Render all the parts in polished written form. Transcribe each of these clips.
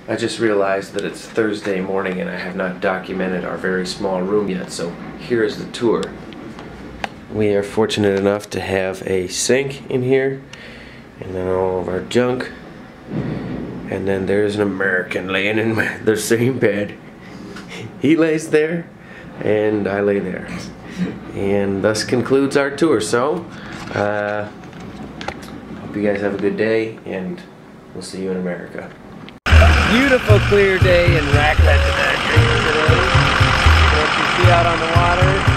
I just realized that it's Thursday morning and I have not documented our very small room yet, so here is the tour. We are fortunate enough to have a sink in here, and then all of our junk, and then there's an American laying in the same bed. He lays there, and I lay there. And thus concludes our tour. So, hope you guys have a good day, and we'll see you in America. Beautiful clear day in Raclette today. What you see out on the water.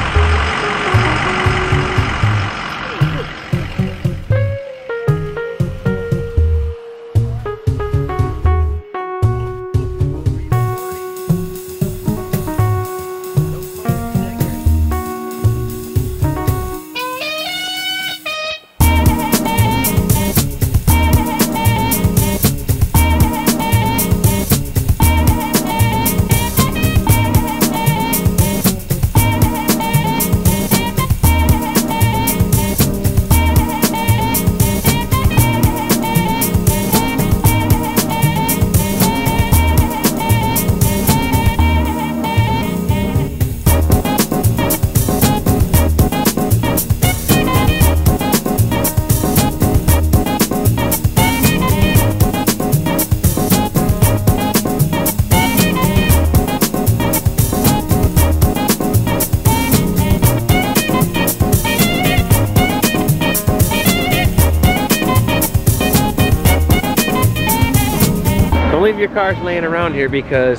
Don't leave your cars laying around here because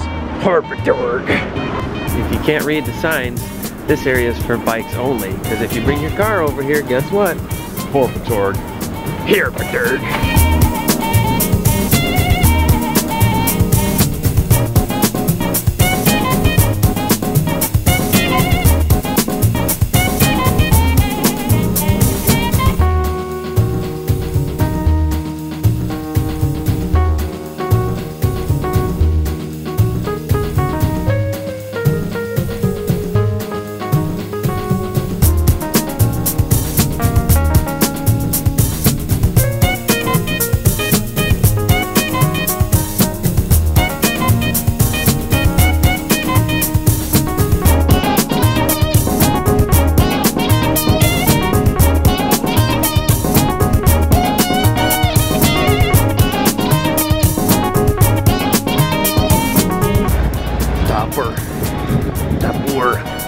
if you can't read the signs, this area is for bikes only. Because if you bring your car over here, guess what? Herpaturg. Tapper.